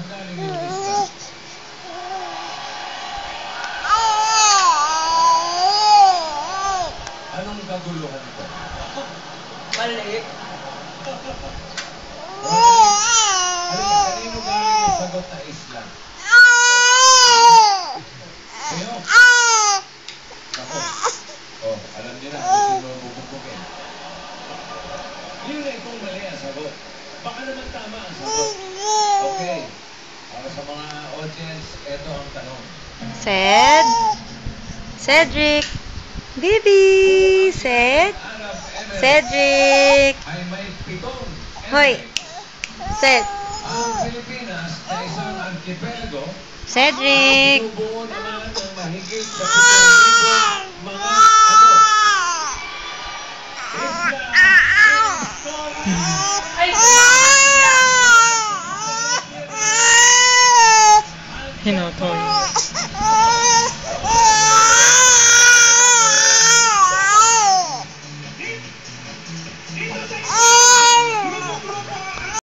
Magaling yung lista. Anong kaguluhan ito? Mali. Kanino galing yung sagot na isla? Sa'yo? Ako. Oh, alam niyo na kung sino bubugugin. Yun kung mali ang sagot. Baka naman tama ang sagot. Okay. Para sa mga audience, ito ang tanong. Cedric. Baby. Cedric. Ay may pitong Hoy. ang Pilipinas na isang archipelago. Cedric. Binubuo naman ng mahigit sa 7,000 mga ano. Ay, Hinotol.